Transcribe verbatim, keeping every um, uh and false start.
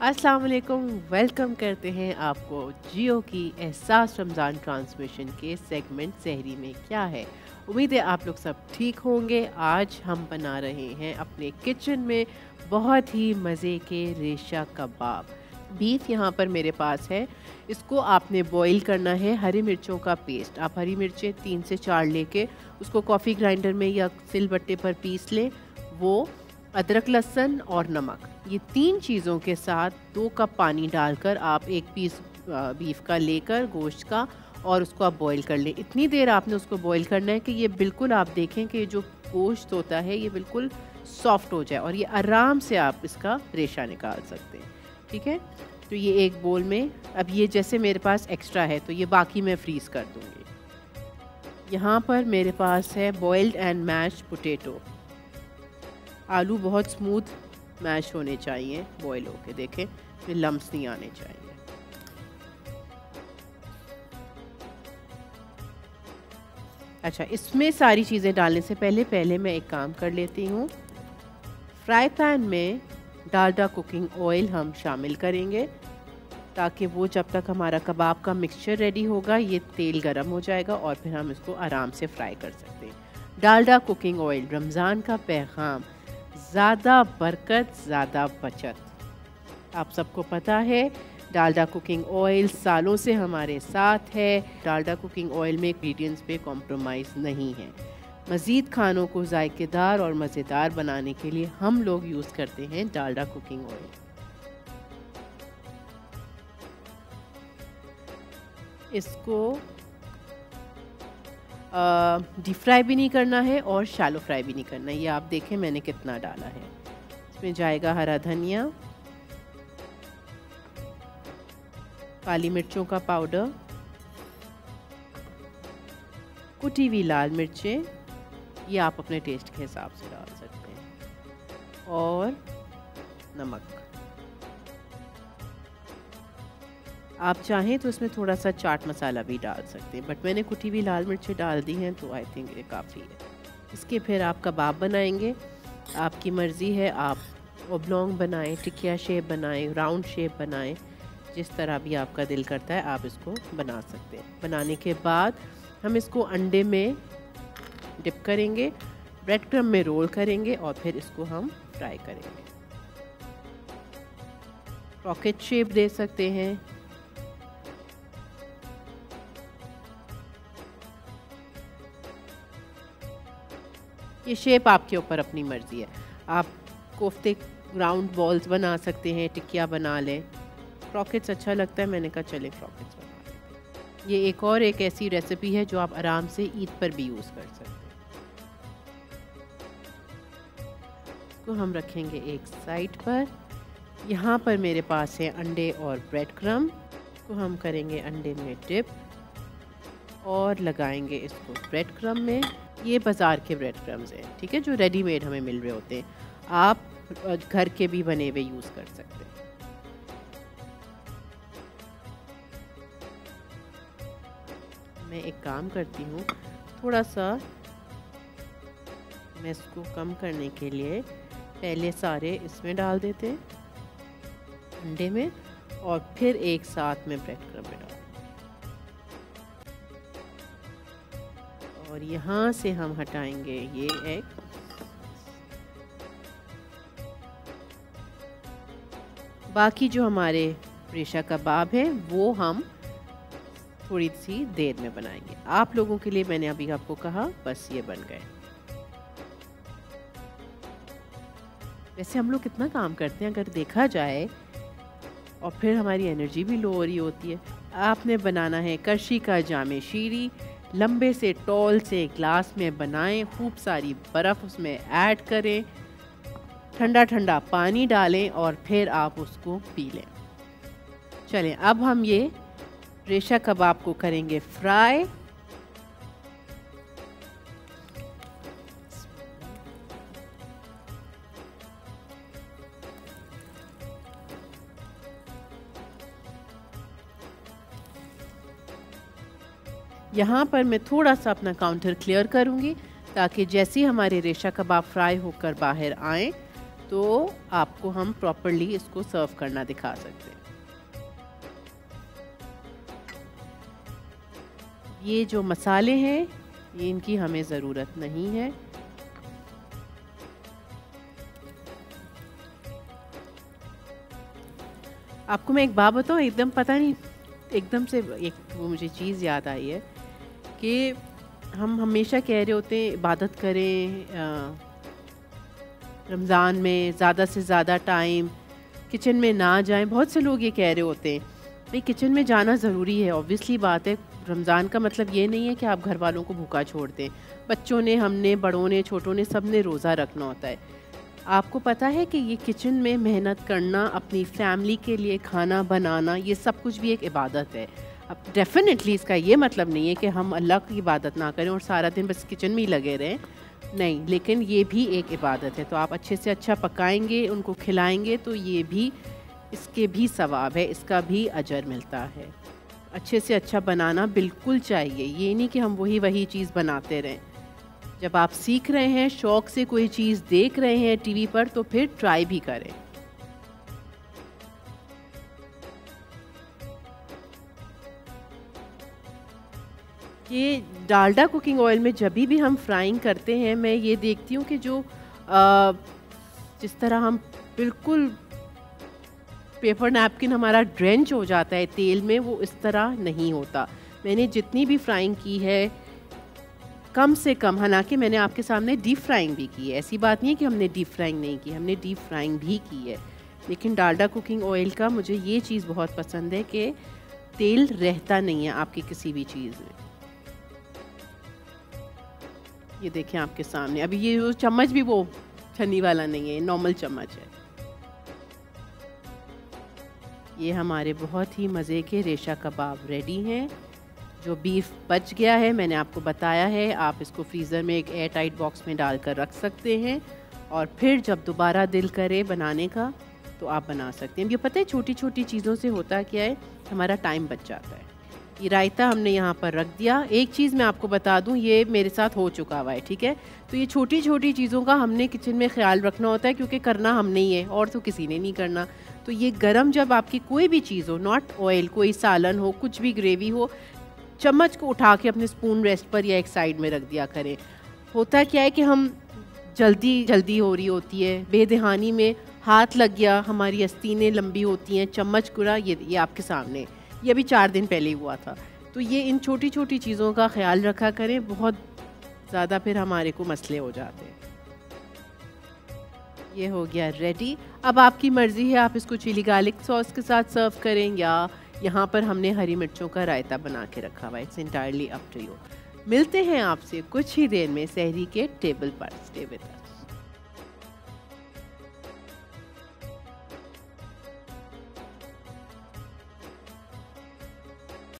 अस्सलाम वालेकुम, वेलकम करते हैं आपको जियो की एहसास रमज़ान ट्रांसमिशन के सेगमेंट सहरी में क्या है। उम्मीद है आप लोग सब ठीक होंगे। आज हम बना रहे हैं अपने किचन में बहुत ही मज़े के रेशा कबाब। बीफ यहाँ पर मेरे पास है, इसको आपने बॉईल करना है। हरी मिर्चों का पेस्ट, आप हरी मिर्चें तीन से चार लेके उसको कॉफ़ी ग्राइंडर में या सिलबट्टे पर पीस लें। वो अदरक, लहसुन और नमक, ये तीन चीज़ों के साथ दो कप पानी डालकर आप एक पीस बीफ का लेकर गोश्त का और उसको आप बॉईल कर लें। इतनी देर आपने उसको बॉईल करना है कि ये बिल्कुल आप देखें कि जो गोश्त होता है ये बिल्कुल सॉफ्ट हो जाए और ये आराम से आप इसका रेशा निकाल सकते हैं। ठीक है, तो ये एक बोल में, अब ये जैसे मेरे पास एक्स्ट्रा है तो ये बाकी मैं फ्रीज़ कर दूँगी। यहाँ पर मेरे पास है बॉइल्ड एंड मैश्ड पोटैटो। आलू बहुत स्मूथ मैश होने चाहिए, बॉईल होके देखें, फिर लम्स नहीं आने चाहिए। अच्छा, इसमें सारी चीज़ें डालने से पहले पहले मैं एक काम कर लेती हूँ। फ्राई पैन में डालडा कुकिंग ऑयल हम शामिल करेंगे ताकि वो जब तक हमारा कबाब का मिक्सचर रेडी होगा ये तेल गर्म हो जाएगा और फिर हम इसको आराम से फ्राई कर सकते हैं। डालडा कुकिंग ऑयल, रमज़ान का पैगाम, ज़्यादा बरकत ज़्यादा बचत। आप सबको पता है डालडा कुकिंग ऑयल सालों से हमारे साथ है। डालडा कुकिंग ऑयल में इंग्रेडिएंट्स पे कॉम्प्रोमाइज़ नहीं है। मज़ीद खानों को जायकेदार और मज़ेदार बनाने के लिए हम लोग यूज़ करते हैं डालडा कुकिंग ऑयल। इसको डीप फ्राई भी नहीं करना है और शैलो फ्राई भी नहीं करना है। ये आप देखें मैंने कितना डाला है। इसमें जाएगा हरा धनिया, काली मिर्चों का पाउडर, कुटी हुई लाल मिर्चें, ये आप अपने टेस्ट के हिसाब से डाल सकते हैं, और नमक। आप चाहें तो इसमें थोड़ा सा चाट मसाला भी डाल सकते हैं, बट मैंने कुटी हुई लाल मिर्चें डाल दी हैं तो आई थिंक ये काफ़ी है। इसके फिर आप कबाब बनाएंगे, आपकी मर्ज़ी है, आप ओब्लॉन्ग बनाएं, टिकिया शेप बनाएं, राउंड शेप बनाएं, जिस तरह भी आपका दिल करता है आप इसको बना सकते हैं। बनाने के बाद हम इसको अंडे में डिप करेंगे, ब्रेड क्रम्ब में रोल करेंगे और फिर इसको हम फ्राई करेंगे। रॉकेट शेप दे सकते हैं, ये शेप आपके ऊपर अपनी मर्ज़ी है। आप कोफ्ते राउंड बॉल्स बना सकते हैं, टिकिया बना लें। क्रॉकेट्स अच्छा लगता है, मैंने कहा चले क्रॉकेट्स बना लें। ये एक और एक ऐसी रेसिपी है जो आप आराम से ईद पर भी यूज़ कर सकते हैं। इसको हम रखेंगे एक साइड पर। यहाँ पर मेरे पास है अंडे और ब्रेड क्रम्ब, इसको हम करेंगे अंडे में डिप और लगाएंगे इसको ब्रेड क्रम्ब में। ये बाज़ार के ब्रेड क्रम्ब्स हैं, ठीक है, जो रेडीमेड हमें मिल रहे होते हैं। आप घर के भी बने हुए यूज़ कर सकते हैं। मैं एक काम करती हूँ, थोड़ा सा मैं इसको कम करने के लिए पहले सारे इसमें डाल देते हैं अंडे में और फिर एक साथ में ब्रेड क्रम्ब में डाल, और यहाँ से हम हटाएंगे ये एग। बाकी जो हमारे रेशा कबाब हैं वो हम थोड़ी सी देर में बनाएंगे। आप लोगों के लिए मैंने अभी आपको कहा, बस ये बन गए। वैसे हम लोग कितना काम करते हैं अगर देखा जाए, और फिर हमारी एनर्जी भी लो हो रही होती है। आपने बनाना है करशी का जामे शीरी, लंबे से टॉल से ग्लास में बनाएं, खूब सारी बर्फ़ उसमें ऐड करें, ठंडा ठंडा पानी डालें और फिर आप उसको पी लें। चलें, अब हम ये रेशा कबाब को करेंगे फ्राई। यहाँ पर मैं थोड़ा सा अपना काउंटर क्लियर करूँगी ताकि जैसे ही हमारे रेशा कबाब फ्राई होकर बाहर आएँ तो आपको हम प्रॉपरली इसको सर्व करना दिखा सकते हैं। ये जो मसाले हैं ये इनकी हमें ज़रूरत नहीं है। आपको मैं एक बात बताऊँ, एकदम पता नहीं एकदम से एक वो मुझे चीज़ याद आई है कि हम हमेशा कह रहे होते हैं इबादत करें, रमज़ान में ज़्यादा से ज़्यादा टाइम किचन में ना जाएं। बहुत से लोग ये कह रहे होते हैं भाई किचन में जाना ज़रूरी है। ऑब्वियसली बात है, रमज़ान का मतलब ये नहीं है कि आप घर वालों को भूखा छोड़ दें। बच्चों ने, हमने, बड़ों ने, छोटों ने, सब ने रोज़ा रखना होता है। आपको पता है कि ये किचन में मेहनत करना, अपनी फैमिली के लिए खाना बनाना, ये सब कुछ भी एक इबादत है। अब डेफिनेटली इसका ये मतलब नहीं है कि हम अल्लाह की इबादत ना करें और सारा दिन बस किचन में ही लगे रहें, नहीं, लेकिन ये भी एक इबादत है। तो आप अच्छे से अच्छा पकाएंगे, उनको खिलाएंगे तो ये भी, इसके भी सवाब है, इसका भी अजर मिलता है। अच्छे से अच्छा बनाना बिल्कुल चाहिए, ये नहीं कि हम वही वही चीज़ बनाते रहें। जब आप सीख रहे हैं, शौक़ से कोई चीज़ देख रहे हैं टीवी पर, तो फिर ट्राई भी करें। ये डालडा कुकिंग ऑयल में जब भी हम फ्राइंग करते हैं, मैं ये देखती हूँ कि जो आ, जिस तरह हम बिल्कुल पेपर नैपकिन हमारा ड्रेंच हो जाता है तेल में, वो इस तरह नहीं होता। मैंने जितनी भी फ्राइंग की है, कम से कम, हालांकि मैंने आपके सामने डीप फ्राइंग भी की है, ऐसी बात नहीं है कि हमने डीप फ्राइंग नहीं की, हमने डीप फ्राइंग भी की है। लेकिन डालडा कुकिंग ऑयल का मुझे ये चीज़ बहुत पसंद है कि तेल रहता नहीं है आपकी किसी भी चीज़ में। ये देखें आपके सामने, अभी ये वो चम्मच भी वो छन्नी वाला नहीं है, नॉर्मल चम्मच है। ये हमारे बहुत ही मज़े के रेशा कबाब रेडी हैं। जो बीफ बच गया है, मैंने आपको बताया है, आप इसको फ्रीज़र में एक एयर टाइट बॉक्स में डालकर रख सकते हैं और फिर जब दोबारा दिल करे बनाने का तो आप बना सकते हैं। ये पता है छोटी छोटी चीज़ों से होता क्या है, हमारा टाइम बच जाता है। ये रायता हमने यहाँ पर रख दिया। एक चीज़ मैं आपको बता दूँ, ये मेरे साथ हो चुका हुआ है, ठीक है। तो ये छोटी छोटी चीज़ों का हमने किचन में ख्याल रखना होता है, क्योंकि करना हमने ही है और तो किसी ने नहीं करना। तो ये गरम जब आपकी कोई भी चीज़ हो, नॉट ऑयल, कोई सालन हो, कुछ भी ग्रेवी हो, चम्मच को उठा के अपने स्पून रेस्ट पर या एक साइड में रख दिया करें। होता क्या है कि हम जल्दी जल्दी हो रही होती है, बेदहानी में हाथ लग गया, हमारी आस्तीनें लंबी होती हैं, चम्मच गिरा, ये ये आपके सामने, ये अभी चार दिन पहले ही हुआ था। तो ये इन छोटी छोटी चीज़ों का ख्याल रखा करें, बहुत ज़्यादा फिर हमारे को मसले हो जाते हैं। ये हो गया रेडी। अब आपकी मर्ज़ी है, आप इसको चिली गार्लिक सॉस के साथ सर्व करें या यहाँ पर हमने हरी मिर्चों का रायता बना के रखा हुआ है। It's entirely up to you. मिलते हैं आपसे कुछ ही देर में सहरी के टेबल पर। Stay with us.